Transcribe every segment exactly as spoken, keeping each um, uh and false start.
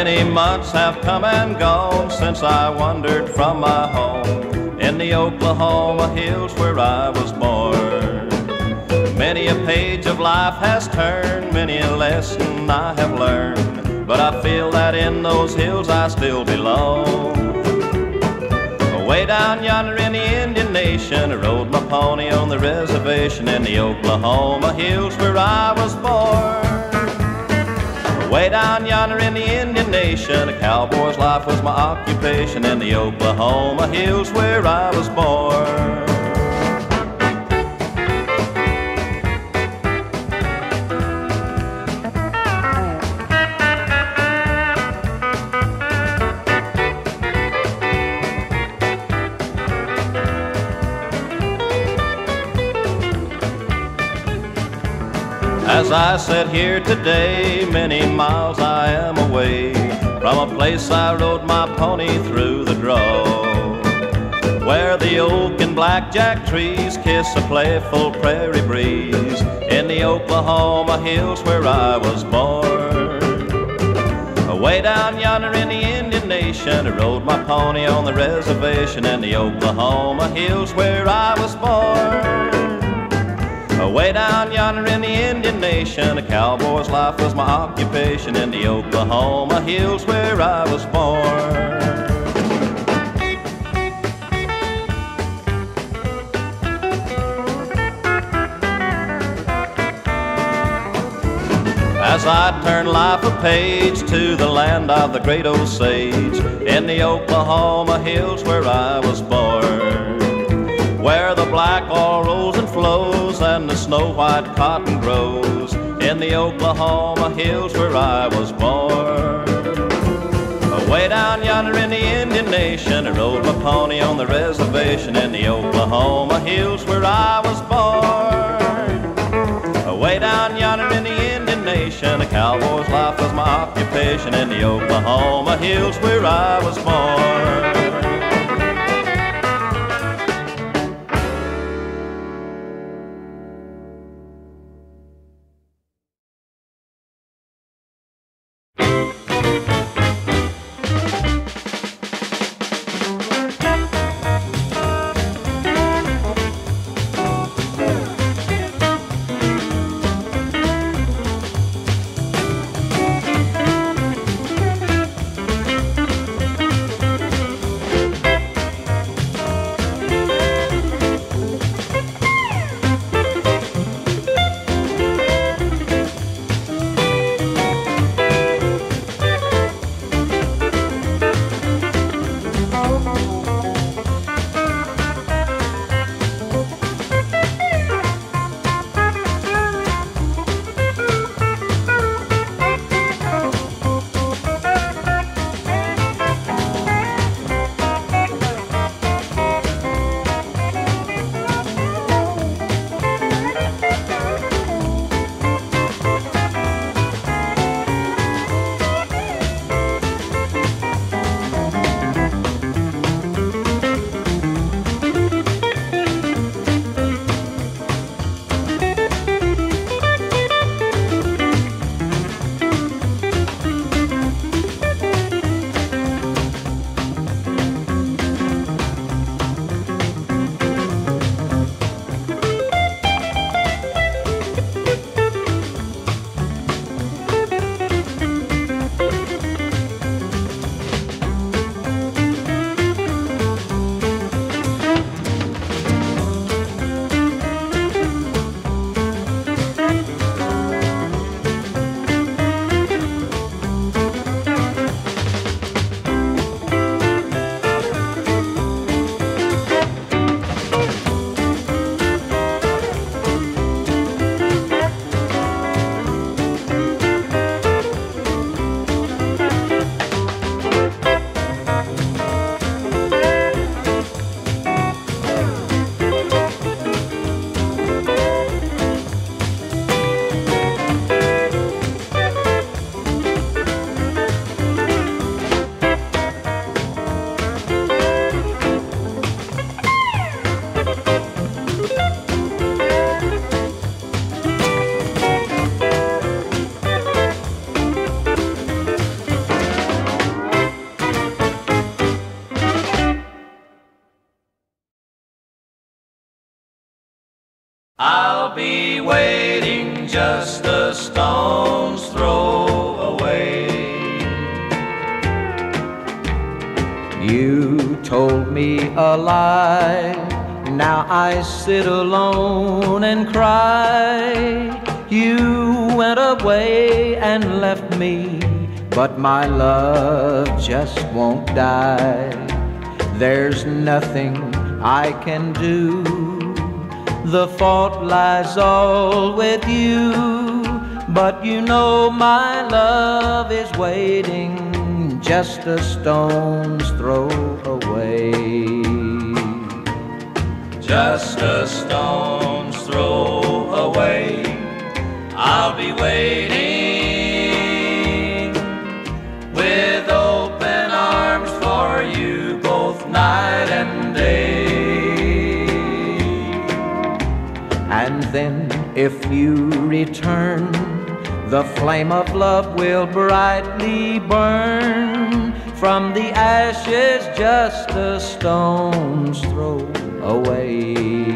Many months have come and gone since I wandered from my home in the Oklahoma hills where I was born. Many a page of life has turned, many a lesson I have learned, but I feel that in those hills I still belong. Way down yonder in the Indian Nation, I rode my pony on the reservation in the Oklahoma hills where I was born. Way down yonder in the Indian Nation, a cowboy's life was my occupation in the Oklahoma hills where I was born. As I sit here today, many miles I am away from a place I rode my pony through the draw, where the oak and blackjack trees kiss a playful prairie breeze in the Oklahoma hills where I was born. Way down yonder in the Indian Nation, I rode my pony on the reservation in the Oklahoma hills where I was born. Way down yonder in the Indian Nation, a cowboy's life was my occupation in the Oklahoma hills where I was born. As I turn life a page to the land of the great Osage in the Oklahoma hills where I was born, where the black oil rolls and flows and the snow-white cotton grows in the Oklahoma hills where I was born. Way down yonder in the Indian Nation, I rode my pony on the reservation in the Oklahoma hills where I was born. Way down yonder in the Indian Nation, a cowboy's life was my occupation in the Oklahoma hills where I was born. I'll be waiting just a stone's throw away. You told me a lie, now I sit alone and cry. You went away and left me, but my love just won't die. There's nothing I can do, the fault lies all with you. But you know my love is waiting just a stone's throw away. Just a stone's throw away, I'll be waiting with open arms for you both night and day. And then if you return, the flame of love will brightly burn. From the ashes just a stone's throw away.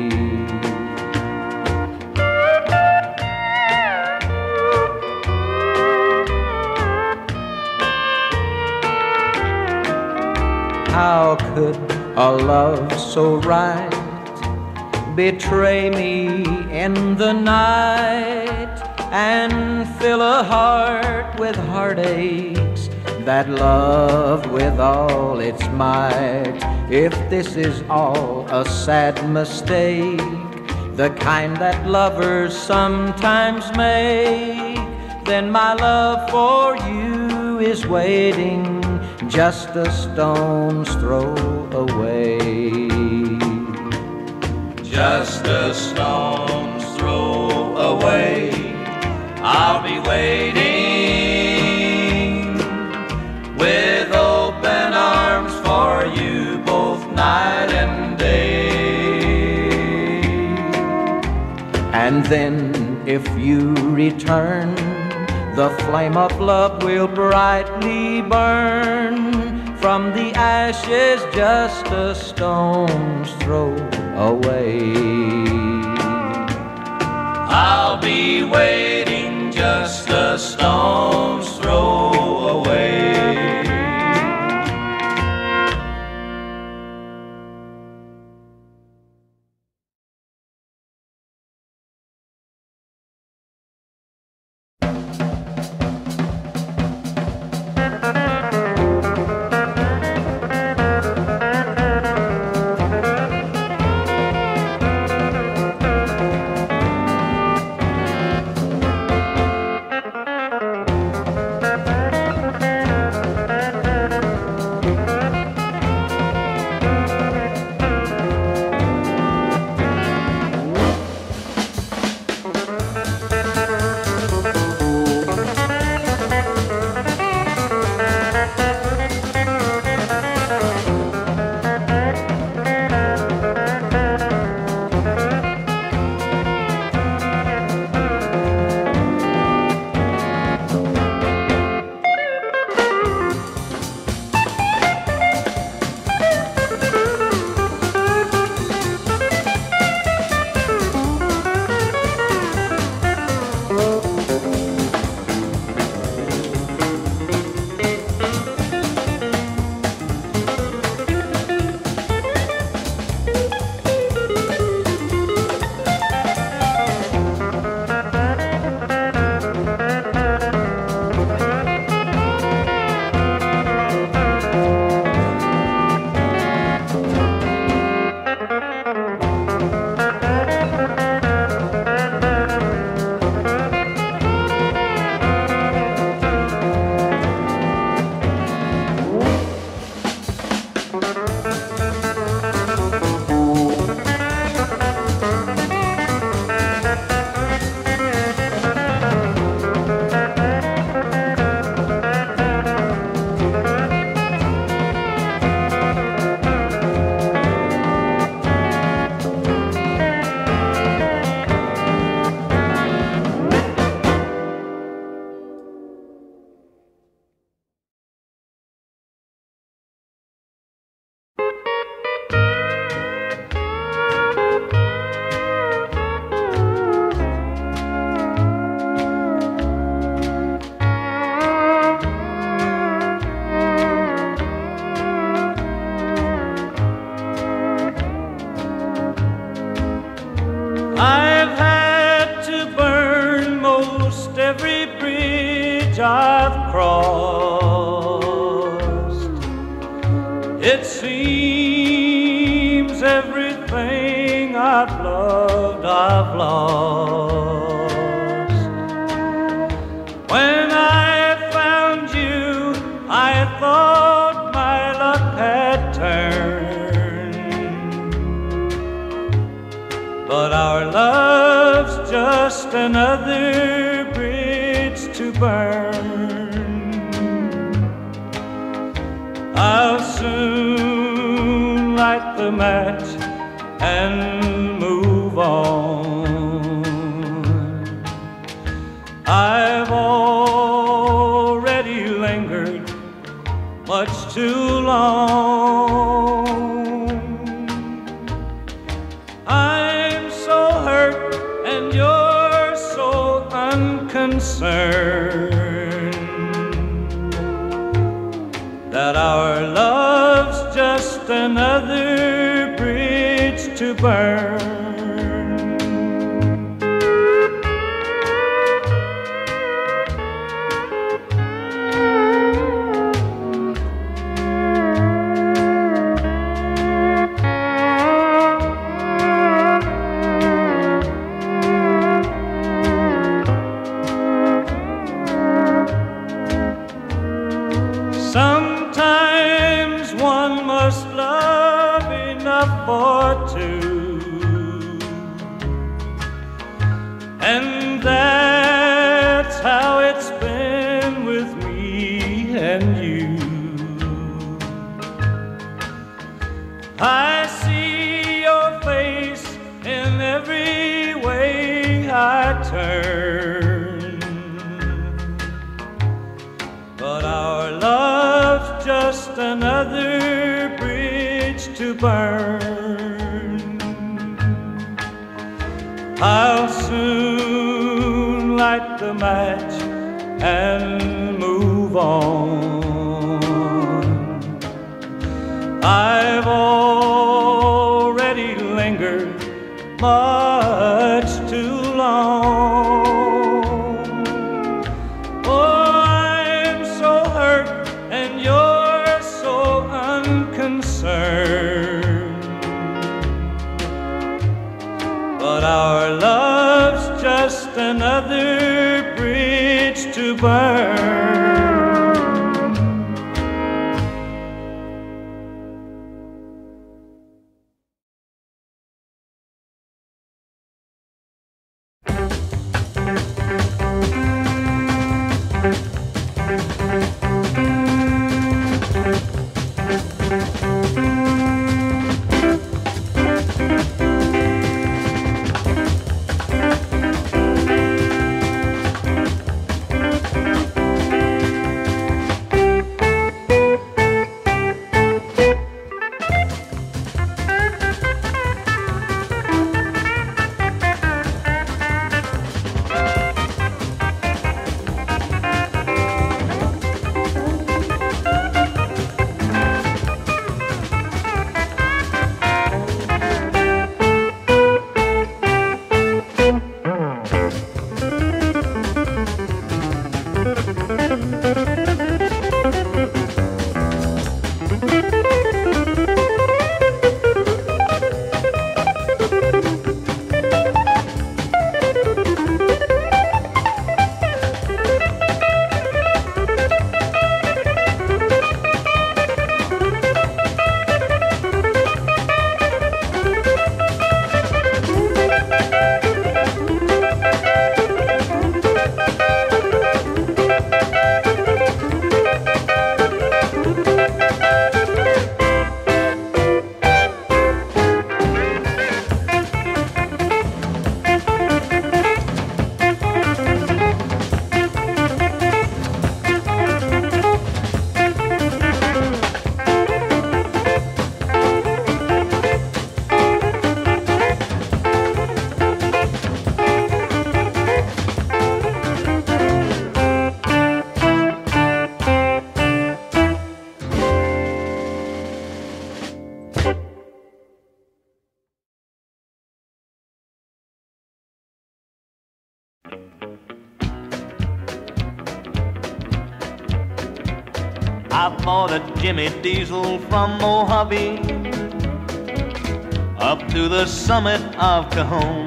How could a love so right betray me in the night and fill a heart with heartaches that loved with all its might? If this is all a sad mistake, the kind that lovers sometimes make, then my love for you is waiting just a stone's throw away. Just a stone's throw away, I'll be waiting with open arms for you both night and day. And then if you return, the flame of love will brightly burn. From the ashes just a stone's throw away. I'll be waiting just a stone's throw away. means everything I've loved, I've lost. When I found you, I thought my luck had turned, but our love's just another bridge to burn. I'll soon light the match and move on. I've already lingered much too long. I'm so hurt and you're so unconcerned that our love's just another bridge to burn. Sometimes one must love enough for two, and that's how it's been with me and you. I see your face in every way I turn, but our love's just another bridge to burn. I'll soon light the match and move on. I've already lingered much too long. But our love's just another bridge to burn. I bought a Jimmy Diesel from Mojave. up to the summit of Cajon,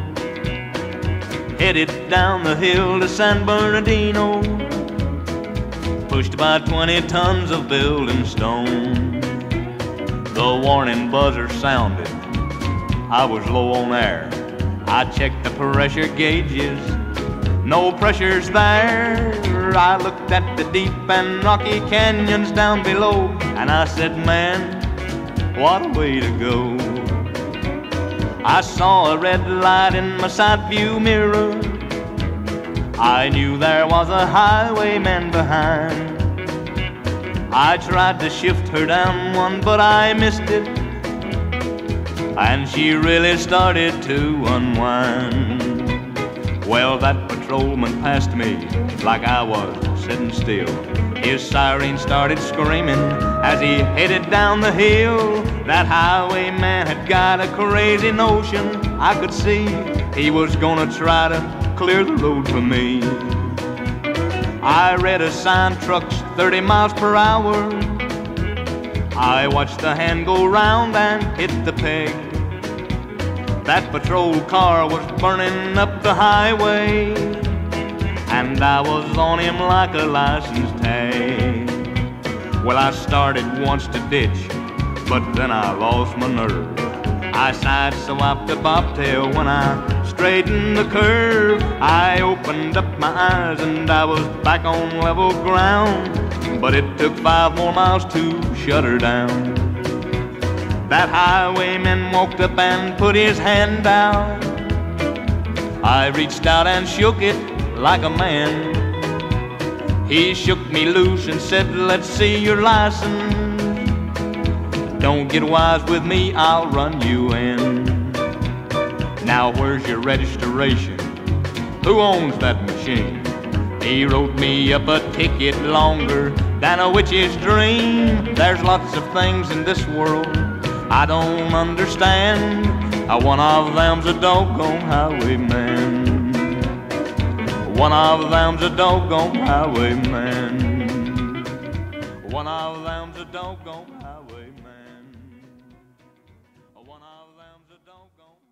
headed down the hill to San Bernardino, pushed by twenty tons of building stone. The warning buzzer sounded, I was low on air. I checked the pressure gauges, no pressure's there. I looked at the deep and rocky canyons down below, and I said, man, what a way to go. I saw a red light in my side view mirror. I knew there was a highwayman behind. I tried to shift her down one, but I missed it, and she really started to unwind. Well, that patrolman passed me like I was sitting still. His siren started screaming as he headed down the hill. That highwayman had got a crazy notion. I could see he was gonna try to clear the road for me. I read a sign, trucks thirty miles per hour. I watched the hand go round and hit the peg. That patrol car was burning up the highway, and I was on him like a license tag. Well, I started once to ditch, but then I lost my nerve. I sideswiped the bobtail when I straightened the curve. I opened up my eyes and I was back on level ground, but it took five more miles to shut her down. That highwayman walked up and put his hand out. I reached out and shook it like a man. He shook me loose and said, let's see your license. Don't get wise with me, I'll run you in. Now where's your registration? Who owns that machine? He wrote me up a ticket longer than a witch's dream. There's lots of things in this world I don't understand. One of them's a doggone highwayman. One of them's a doggone highwayman. One of them's a doggone highwayman. One of them's a doggone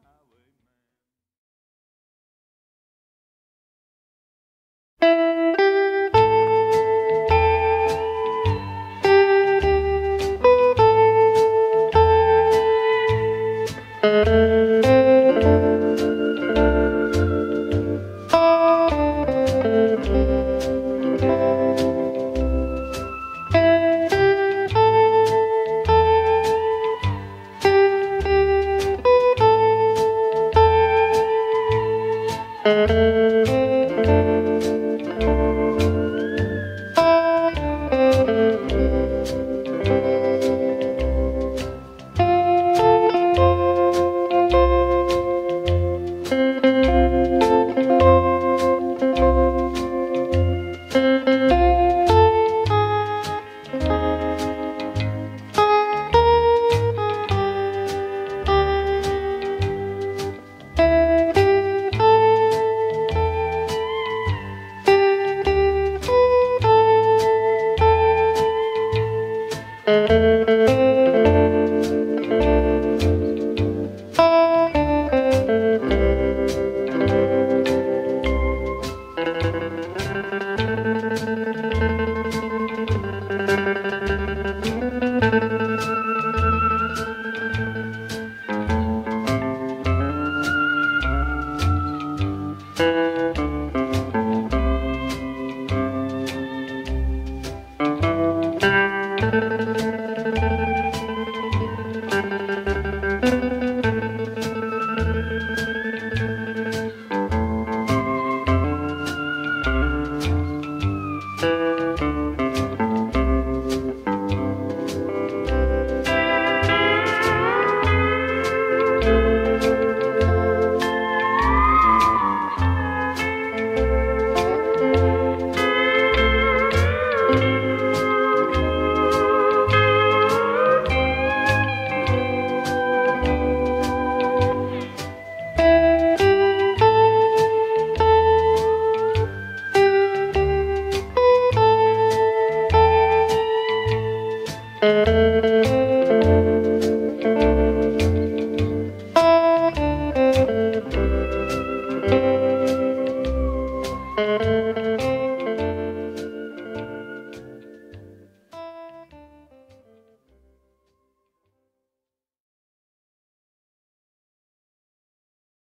highwayman.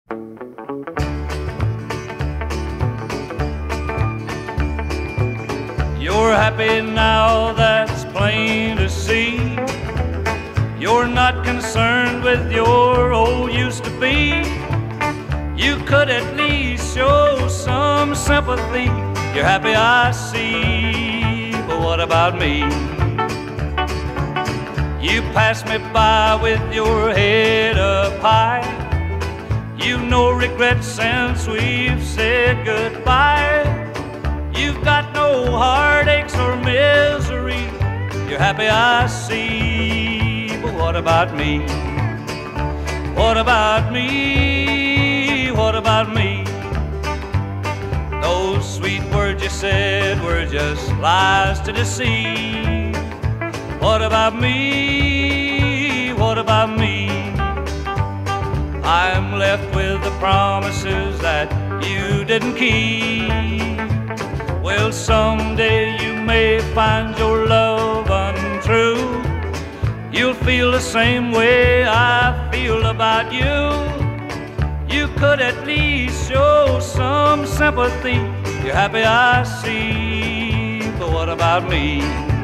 You're happy now, that's plain to see. You're not concerned with your old used to be. You could at least show some sympathy. You're happy, I see, but what about me? You pass me by with your head up high. You've no regrets since we've said goodbye. You've got no heartaches or misery. You're happy, I see, but what about me? What about me? What about me? Those sweet words you said were just lies to deceive. What about me? What about me? I'm left with the promises that you didn't keep. Well, someday you may find your love untrue. You'll feel the same way I feel about you. You could at least show some sympathy. You're happy, I see, but what about me?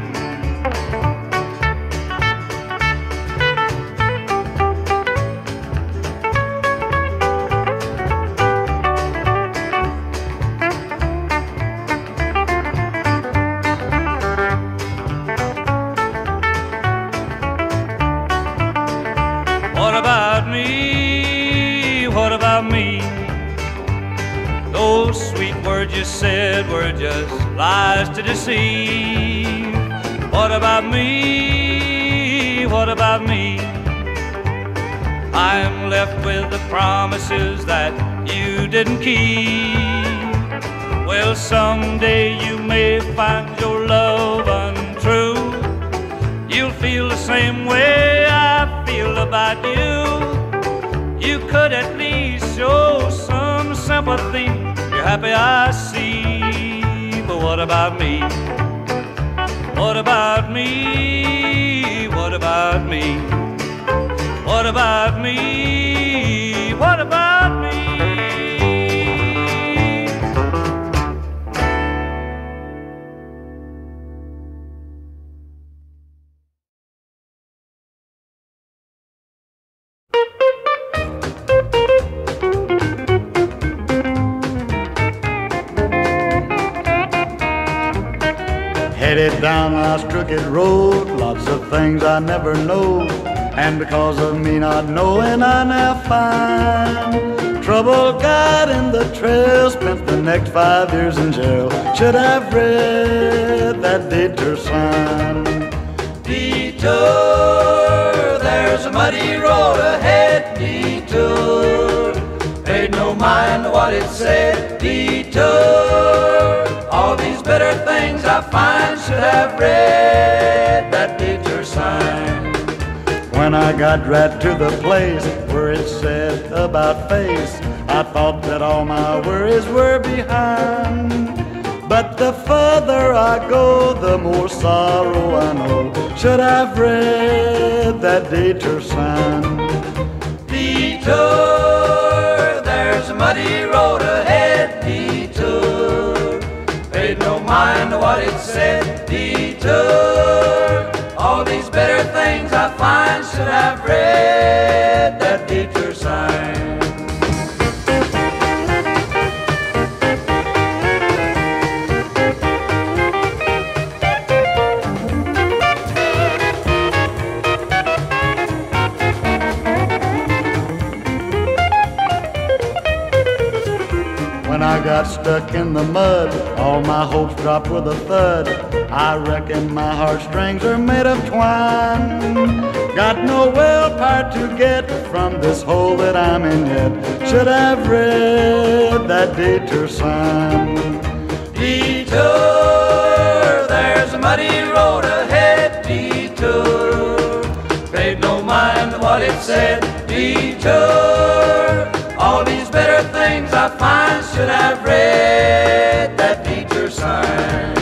What about me? What about me? Those sweet words you said were just lies to deceive. What about me? What about me? I'm left with the promises that you didn't keep. Well, someday you may find your love untrue. You'll feel the same way I feel about you. You could at least show some sympathy. You're happy, I see, but what about me? What about me? What about me? What about me? What about me? Headed down life's crooked road, lots of things I never know, and because of me not knowing I now find trouble guiding the trail. Spent the next five years in jail. Should have read that detour sign. Detour, there's a muddy road ahead. Detour, paid no mind to what it said. Detour, all these better things I find. Should have read that detour sign. When I got right to the place where it said about face, I thought that all my worries were behind. But the further I go, the more sorrow I know. Should have read that detour sign. Detour, there's a muddy road ahead. Detour, paid no mind to what it said. Detour, all these better things I find. Should have read that detour sign. When I got stuck in the mud, all my hopes dropped with a thud. I reckon my heartstrings are made of twine. Got no willpower to get from this hole that I'm in yet. Should have read that detour sign. Detour, there's a muddy road ahead. Detour, paid no mind to what it said. Detour, all these better things I find. Should have read that detour sign.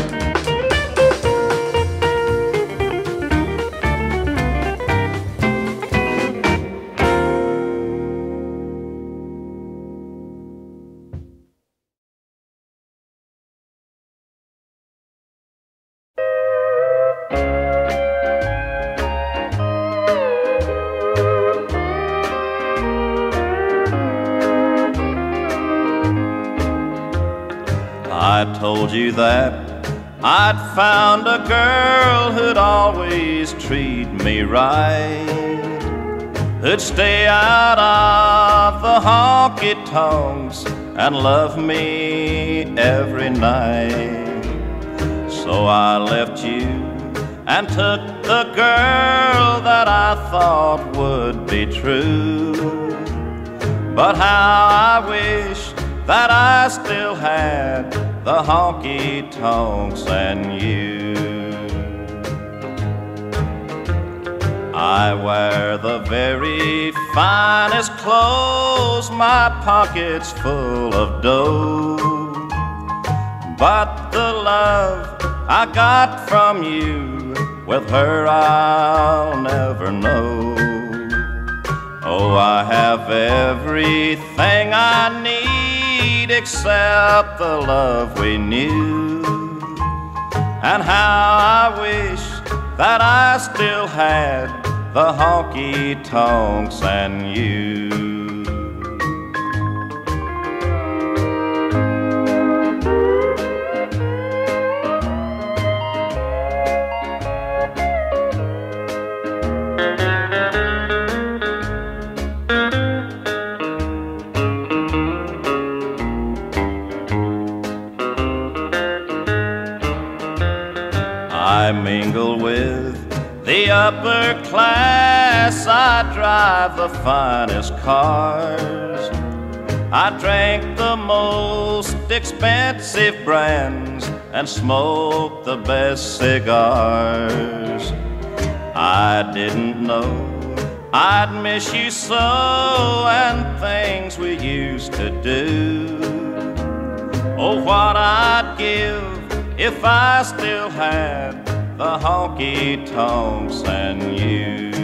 I told you that I'd found a girl who'd always treat me right, who'd stay out of the honky-tonks and love me every night. So I left you and took the girl that I thought would be true. But how I wish that I still had the honky-tonks and you. I wear the very finest clothes, my pockets full of dough, but the love I got from you, with her I'll never know. Oh, I have everything I need except the love we knew, and how I wish that I still had the honky-tonks and you. I mingle with the upper class, I drive the finest cars, I drink the most expensive brands and smoke the best cigars. I didn't know I'd miss you so, and things we used to do. Oh, what I'd give if I still had the honky-tonks and you.